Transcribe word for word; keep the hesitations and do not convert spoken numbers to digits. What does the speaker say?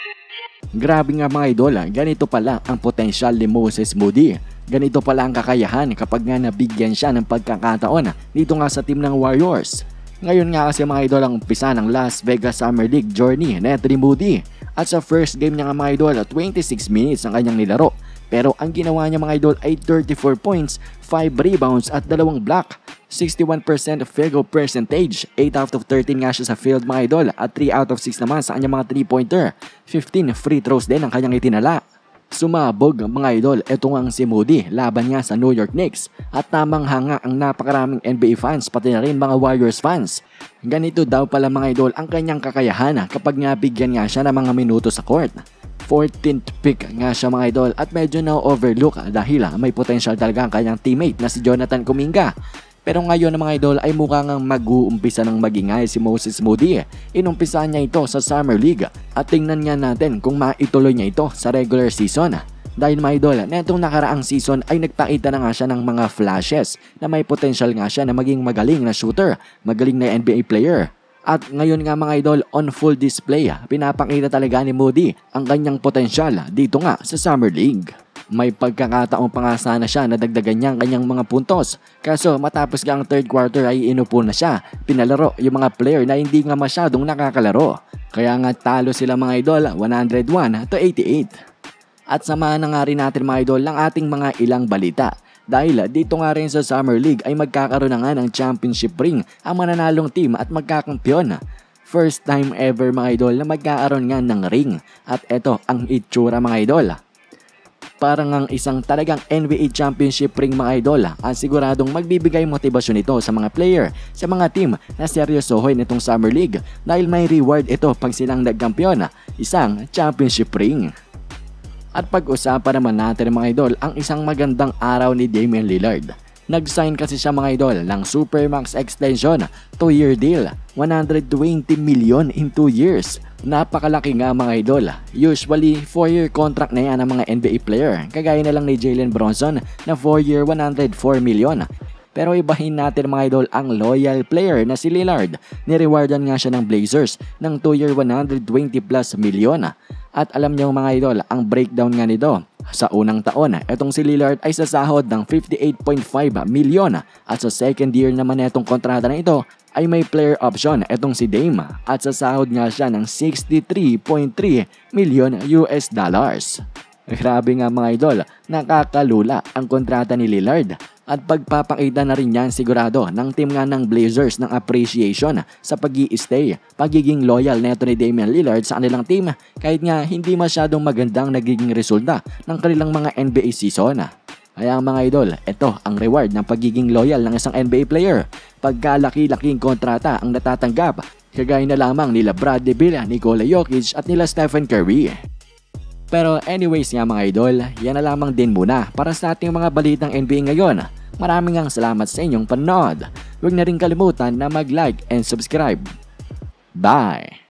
Grabe nga mga idol, ganito pala ang potensyal ni Moses Moody. Ganito pala ang kakayahan kapag nga nabigyan siya ng pagkakataon dito nga sa team ng Warriors. Ngayon nga kasi mga idol ang umpisa ng Las Vegas Summer League journey ni Anthony Moody. At sa first game niya nga mga idol, twenty-six minutes ang kanyang nilaro. Pero ang ginawa niya mga idol ay thirty-four points, five rebounds at dalawang block. sixty-one percent field goal percentage, eight out of thirteen nga siya sa field mga idol at three out of six naman sa kanyang mga three pointer. fifteen free throws din ang kanyang itinala. Sumabog mga idol, eto nga ang si Moody laban nga sa New York Knicks at tamang hanga ang napakaraming N B A fans pati na rin mga Warriors fans. Ganito daw pala mga idol ang kanyang kakayahan kapag nga bigyan nga siya ng mga minuto sa court. fourteenth pick nga siya mga idol at medyo na-overlook dahil may potential talaga ang kanyang teammate na si Jonathan Kuminga. Pero ngayon mga idol ay mukhang mag-uumpisa ng magingay si Moses Moody. Inumpisa niya ito sa Summer League at tingnan nga natin kung maituloy niya ito sa regular season. Dahil mga idol, netong nakaraang season ay nagpakita na nga siya ng mga flashes na may potential nga siya na maging magaling na shooter, magaling na N B A player. At ngayon nga mga idol, on full display, pinapakita talaga ni Moody ang kanyang potensyal dito nga sa Summer League. May pagkakataong pa nga sana siya na dagdagan niya ang kanyang mga puntos. Kaso matapos nga ang third quarter ay inupo na siya. Pinalaro yung mga player na hindi nga masyadong nakakalaro. Kaya nga talo sila mga idol, one oh one to eighty-eight. At samahan na nga rin natin mga idol ng ating mga ilang balita. Dahil dito nga rin sa Summer League ay magkakaroon na nga ng championship ring ang mananalong team at magkakampyon. First time ever mga idol na magkakaroon nga ng ring. At eto ang itsura mga idol. Parang ang isang talagang N B A championship ring mga idol ang siguradong magbibigay motibasyon ito sa mga player, sa mga team na seryosohin itong Summer League dahil may reward ito pag silang nagkampiyon, isang championship ring. At pag-usapan naman natin mga idol ang isang magandang araw ni Damian Lillard. Nag-sign kasi siya mga idol ng Supermax extension, two year deal, one hundred twenty million in two years. Napakalaki nga mga idol. Usually four year contract na yan ng mga N B A player, kagaya na lang ni Jalen Bronson na four year one hundred four million. Pero ibahin natin mga idol ang loyal player na si Lillard. Nirewardan nga siya ng Blazers ng two year one hundred twenty plus million. At alam niyo mga idol, ang breakdown nga nito. Sa unang taon, etong si Lillard ay sasahod ng fifty-eight point five million at sa second year naman etong kontrata na ito ay may player option etong si Dame at sasahod nga siya ng sixty-three point three million U S dollars. Grabe nga mga idol, nakakalula ang kontrata ni Lillard at pagpapakita na rin yan sigurado ng team nga ng Blazers ng appreciation sa pag-i-stay, pagiging loyal neto ni Damian Lillard sa kanilang team kahit nga hindi masyadong magandang nagiging resulta ng kanilang mga N B A season. Kaya mga idol, ito ang reward ng pagiging loyal ng isang N B A player. Pagkalaki-laking kontrata ang natatanggap, kagaya na lamang nila Bradley Beal, Nikola Jokic at nila Stephen Curry. Pero anyways nga mga idol, yan na lamang din muna para sa ating mga balitang N B A ngayon. Maraming ang salamat sa inyong panood. Huwag na rin kalimutan na mag-like and subscribe. Bye!